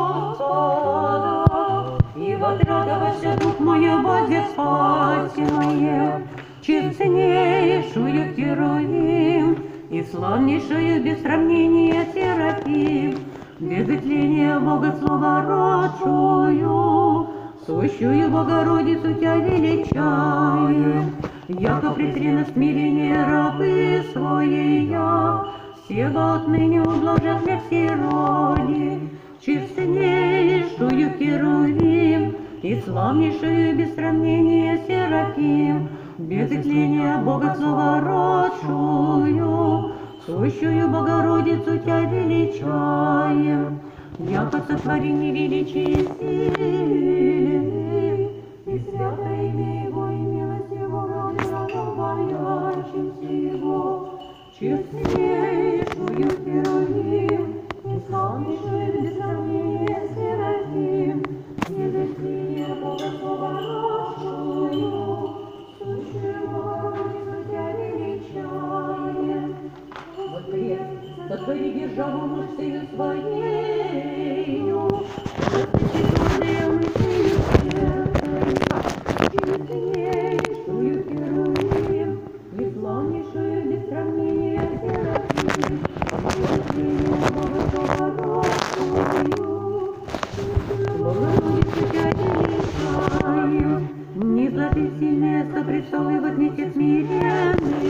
Speaker 4: Господа, и возрадовался дух моя Боге спасенное, честнейшую Херувим и славнейшую без сравнения Серафим, без тления Бога слова родшую, сущую Богородицу тебя величаем, яко презри на смирение рабы своей я, всего отныне ублажат для всей роди, честнейшую Херувим и славнейшую без сравнения Серафим, без тления Бога слова родшую, сущую Богородицу тебя величаем, яко сотворение величие силен, и святое имя Его, и милость Его, ради рабов боящихся Его, честнейшую Херувим и славнейшую без сравнения Серафим, без тления Бога слова родшую, сотвори державу мужцею своею, распространенные мыслью честнейшую Херувим и славнейшую без сравнения Серафим, Богородицу тебя величаем, не златы сильные сопрестолы возместит смиренный,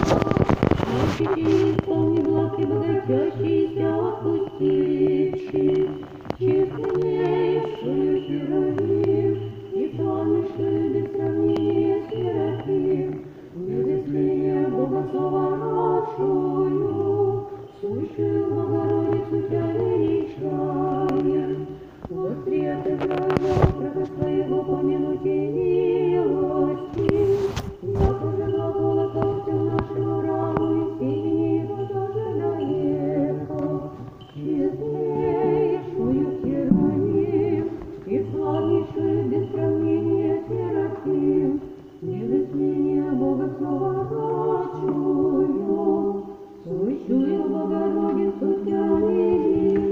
Speaker 4: исполни благ и богатящийся отпустивший, честнейшую Херувим и славнейшую без сравнения Серафим, без тления Бога слова родшую, сущую Богородицу тебя величаем, востри от Израиля своего помянуте милости, яко же глагола Божьего нашего раму и сильнее его зажинаеха, честнейшую Херувим и славнейшую без сравнения Серафим, без тления Бога слова родшую, сущую Богородицу тебя величаем.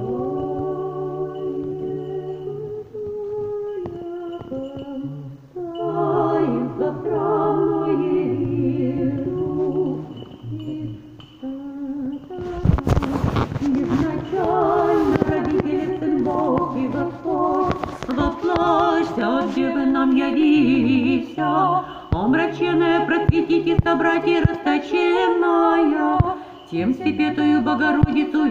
Speaker 4: Изначально родители Сын Бог и Господь, воплощся от Девы нам явися, омраченная просветите собратья расточенная, тем степетую Богородицу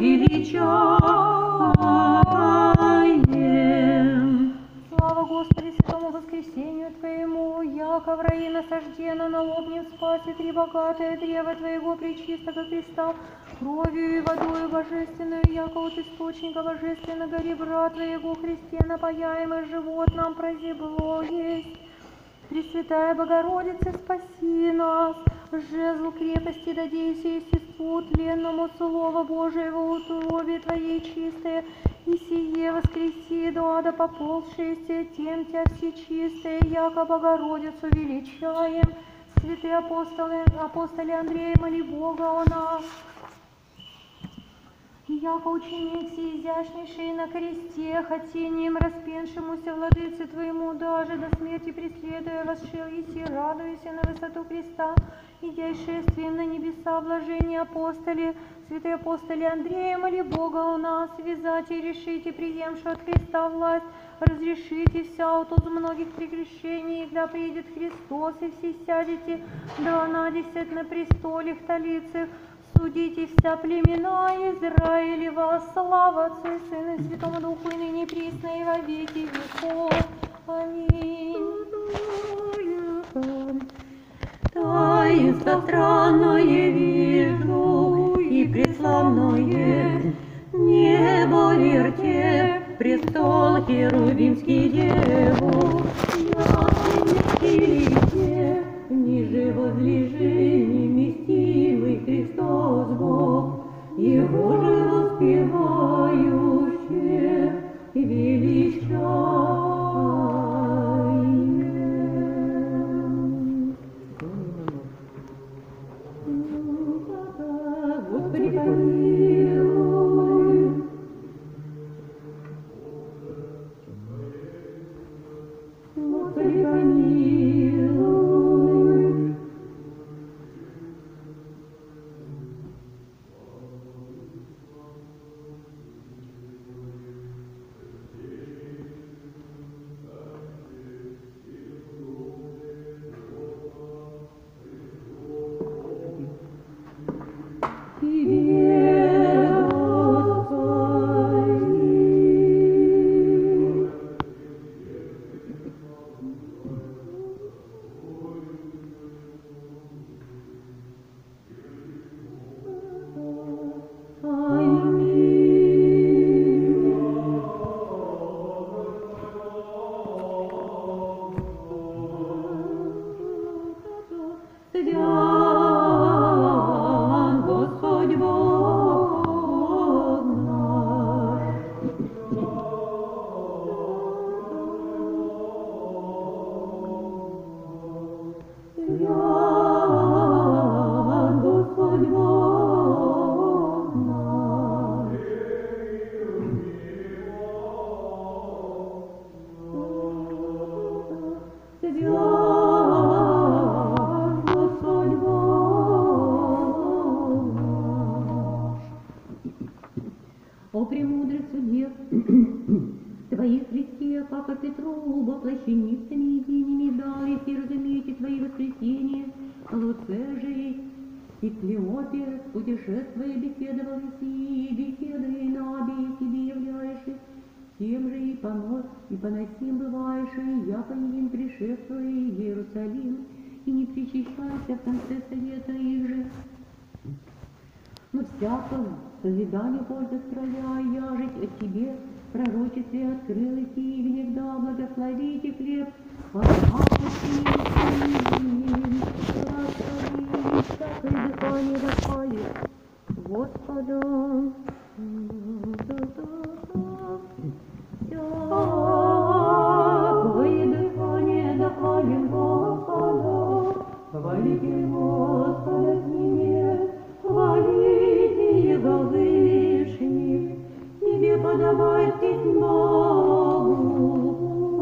Speaker 4: величаем.
Speaker 2: Слава Господи, святому воскресению Твоему, яко в рае насаждено, на лобне в спасе три богатое древо Твоего пречистого Христа, кровью и водою божественную, яко от источника божественного ребра Твоего Христе напаяемый живот нам прозебло есть. Пресвятая Богородица, спаси нас, жезл крепости дадейся естеству тленному Слова Божьего утробе Твоей чистое, и сие воскреси до ада поползшееся, тем Тя всечистое, яко Богородицу величаем.
Speaker 4: Святые апостолы, апостолы Андрея, моли Бога о нас. Яко ученик сей изящнейший на кресте, хотением распеншемуся владыце Твоему, даже до смерти преследуя, восшил еси, радуйся на высоту креста, идя шествием на небеса, блажение апостоле, святые апостолы Андрея, моли Бога о нас, вязать и решите, приемши от Христа власть, разрешите вся от многих прегрешений, когда приедет Христос, и все сядете дванадесять на престоле в столицах, судите вся племена Израилева, слава Отцу и Сыну и Святому Духу, и ныне и присно, и во веки веков. Аминь.
Speaker 2: Таинство странное вижу, и преславное небо верте, престол херувимский деву, ясный ниже возлежи, неместимый Христос Бог, Его же воспевающие величаем. Господи, помилуй. Господи, помилуй. О премудрых судьях, Твоих Христе, Папа Петру, воплощенистыми единими дал и разумейте Твои воскресения, Луце же и Клеопе, путешествуя, беседовал и беседуя на обе тебе являешься, тем же и понос, и поносим бываешь, и я по ним пришествую в Иерусалим, и не причащайся в конце совета их же. Но всякого созидания пользы строя, я жить от тебе, пророчестве открыл и всегда благословите хлеб, возмахнутый им, благослови, всякое дыхание восхвалит Господа. Всякое дыхание дохвалим Господа, хвалите Господа с ними, хвалите Его вышних, тебе подавать песнь Богу.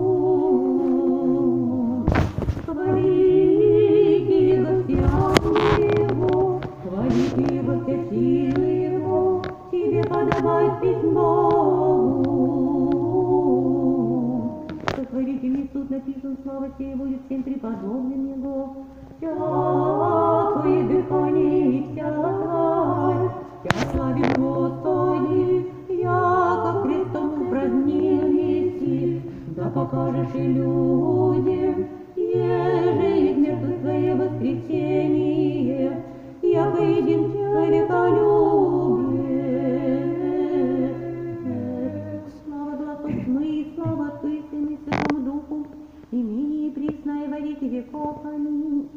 Speaker 2: Хвалите Его всякую Его, хвалите Его все силы Его, тебе подавать песнь Богу. Сотворительный суд написан, слава сей будет всем преподобным Его. Всякое дыхание и вся тварь, я славим Господи, яко крестом упразднил еси, да покажешь и людям, еже из мертвых Твое воскресение, яко един человеколюбие. Слава Глазу тьмы, слава Отцу и Сыну и Святому Духу, и ныне и присно и во веки веков. Аминь.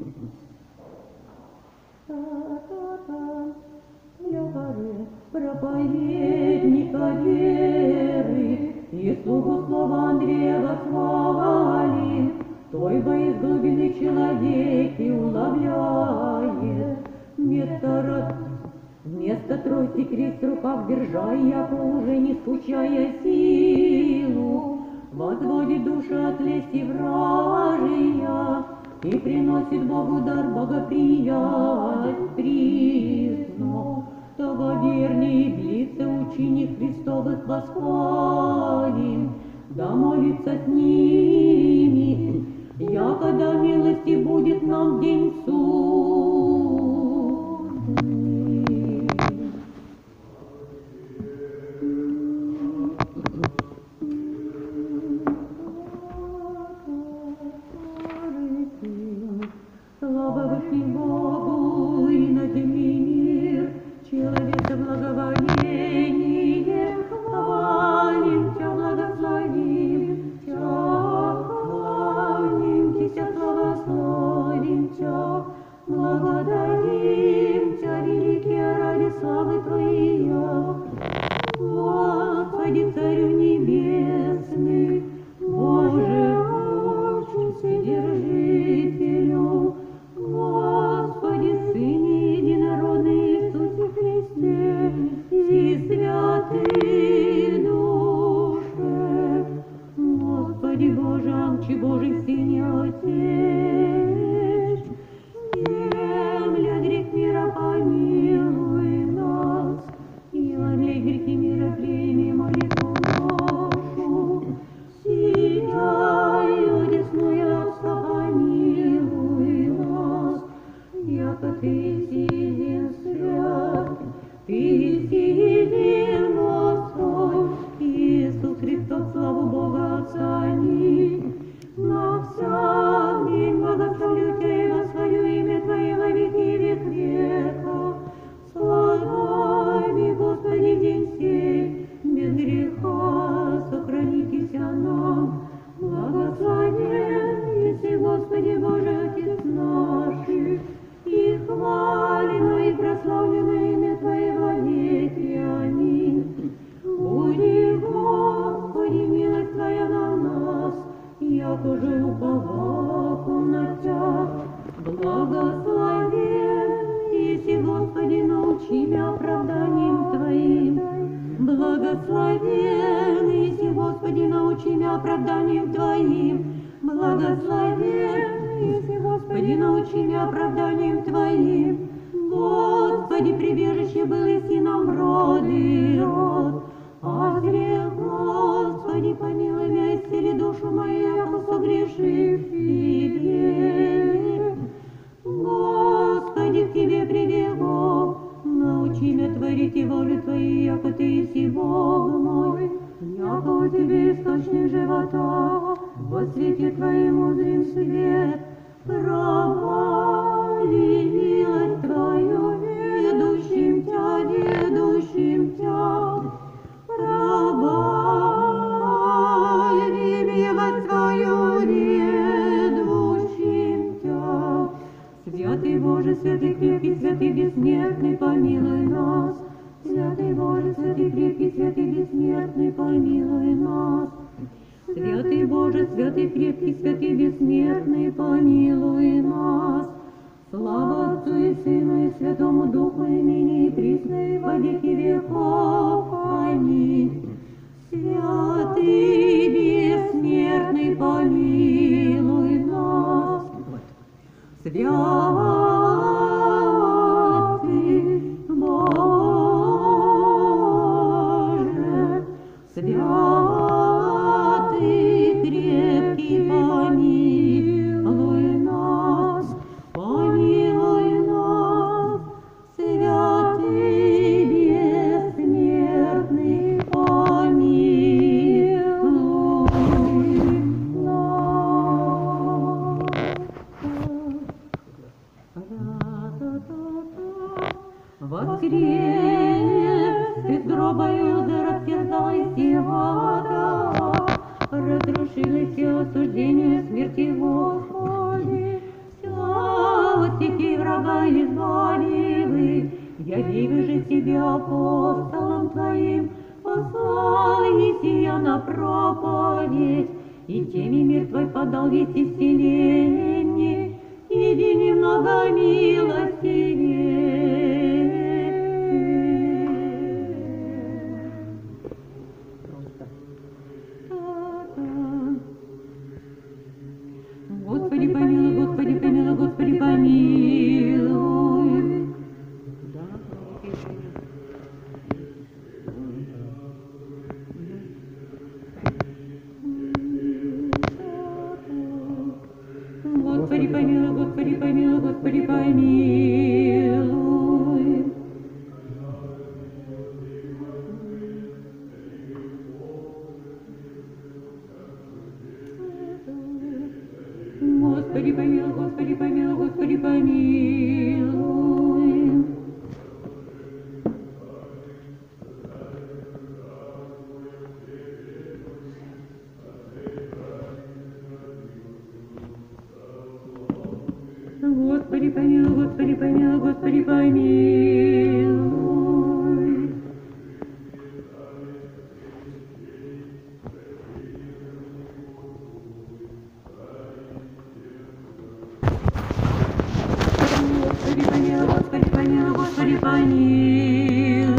Speaker 2: Та-та-та. Яре, проповедника веры, и слугу слова Андрея восхвали,
Speaker 1: той во из глубины человеки уловляет. Вместо, ро- вместо трости крест в руках держа, яко уже не скучая силу, возводит душа от лести вражия и приносит Богу дар богоприять присно. Того вернее длится ученик Христовых восхвалим, да молится с ними, якогда милости будет нам в день судный. Слава Вышнему Богу и на земле мир, человека благоволение, хвалим Тя, благословим Тя, хвалим Тя, славословим Тя, благодарим Тя, великие ради славы Твоей. Господи, Царю Небесный, Боже, очень Вседержителю, Господи, Сыне Единородный Иисусе Христе, и святый Душе, Господи Боже, Амчи Божий Сыне Отец, земля грех мира помилуй нас, и отлей грехи мира прими молитву нашу, сияю десную Отца помилуй нас, яко Ты един свят, Ты един Господь, Иисус Христос, славу Бога Отца ами. На всяк день благословлю Тя и восхвалю имя Твое во веки век века. Славами, Господи, день сей, без греха сохранитеся нам. Благословен еси, Господи Боже, Отец наших, и хвалено и прославлено имя Твое во веки. Аминь. Буди, Господи, милость Твоя на нас, яко же уповал на Тя. Благословен еси, Господи, научи меня оправданием Твоим. Благословен еси, Господи, научи меня оправданием Твоим. Благословен еси, Господи, научи меня оправданием Твоим. Господи, прибежище был еси нам род и род. А грех, Господи, помилуй меня, исцели душу мою, яко согрешив Тебе. Господи, к Тебе прибегу, научи меня творить и волю Твою, яко Ты еси Бог мой, яко у Тебе источник живота, во свете Твоем узрим свет, провали милость Твою, ведущим Тя, ведущим Тя. Пробави милость Твою, ведущим Тя. Святый Боже, святый крепкий, святый бессмертный, помилуй нас. Святый Боже, святый крепкий, святый бессмертный, помилуй нас. Святый Боже, святый крепкий, святый бессмертный, помилуй нас. Слава Отцу и Сыну и Святому Духу, и ныне и присно и во веки веков. Аминь. Святый бессмертный, помилуй нас. Святый Боже, святый крепкий, помилуй нас, помилуй нас, святый бессмертный, помилуй нас. Воскрес ты с гробою зарастерталась и вода, разрушилась и осуждение смерти Господи. Вся стихи врага избавивы, явивы же Тебя апостолом Твоим, послал Есия на проповедь,
Speaker 2: и теми мир Твой подал весь и вселенне, иди много Господи помилуй, Господи помилуй, Господи помилуй. Господи помилуй, Господи помилуй, Господи помилуй. Господи помилуй, Господи помилуй, Господи помилуй. Господи помилуй, Господи помилуй, Господи помилуй. Господи помилуй, Господи помилуй, Господи помилуй.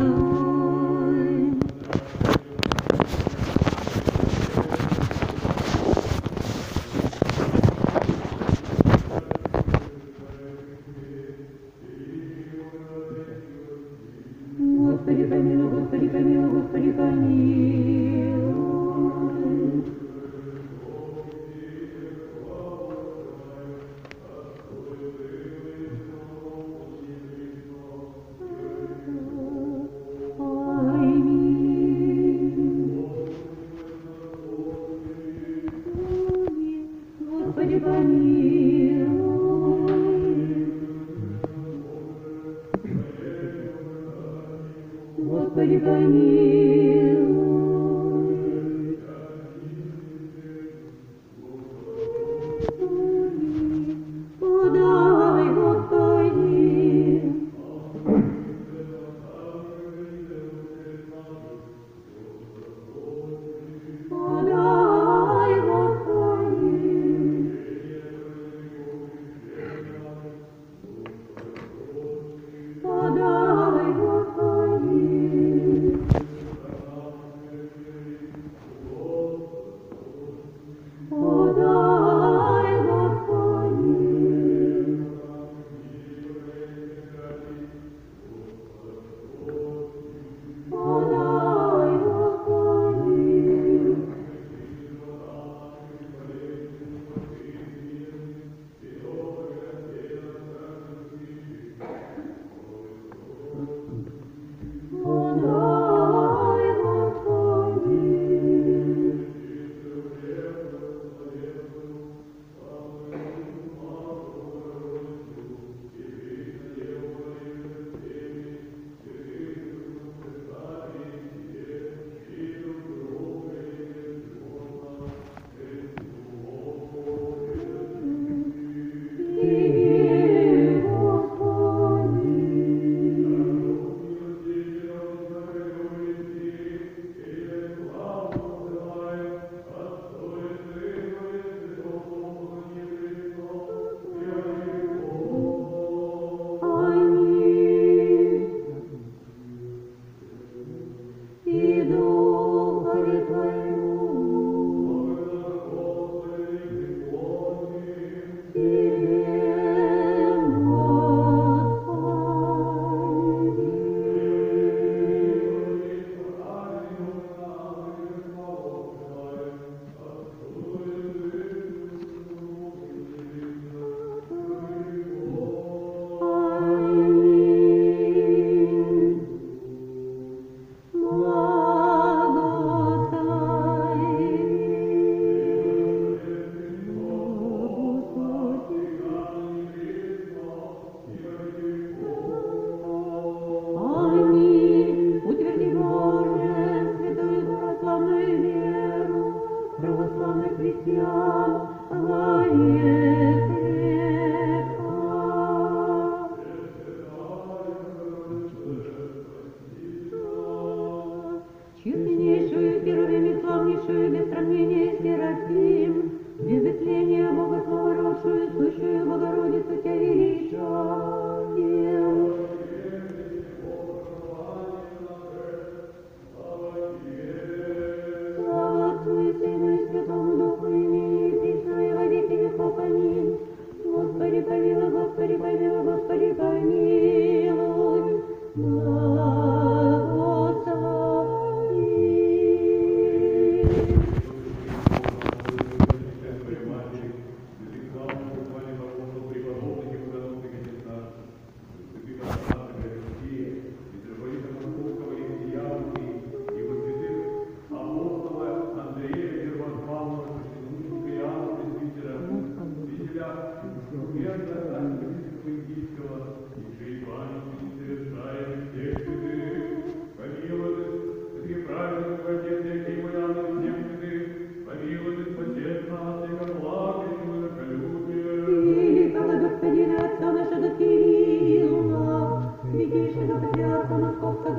Speaker 2: Господи помилуй, Господи помилуй, Господи помилуй. Господи помилуй. Господи помилуй. Подай, Господи. Подай, Господи. Подай, Господи.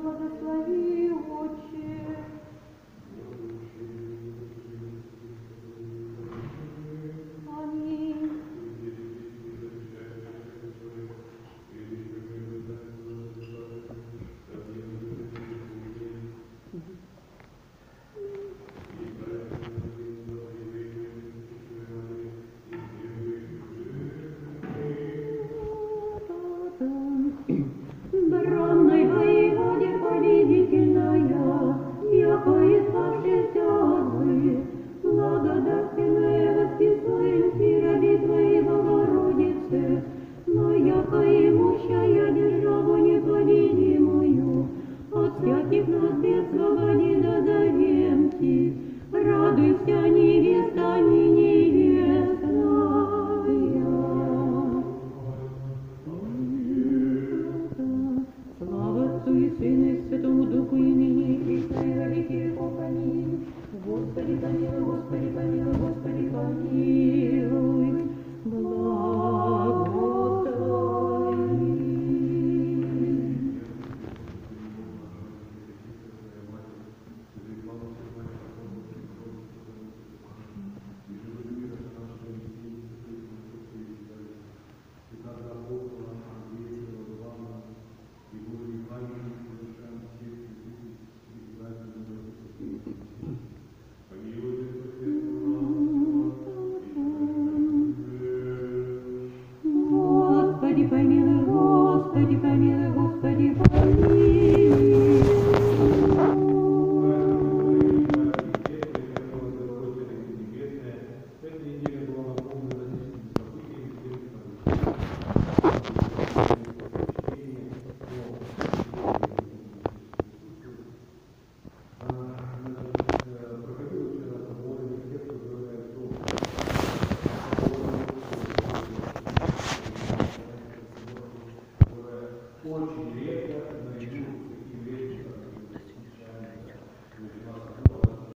Speaker 2: благослови, Отче. Аминь.
Speaker 5: Бранной воеводе победительная, яко избавшийся от злы, благодарственное восписуем Ти раби Твоей Богородице, но яко имущая державу непобедимую, от всяких нас бед свободи дозовем Ти, радуйся, невеста, не невестная. Слава Отцу и Сыну и Святому Духу, и ныне и присно и во веки веков. Аминь. Господи помилуй, Господи помилуй, Господи помилуй, благослови. Господи помилуй, Господи помилуй, Господи помилуй.
Speaker 3: Очень редко найду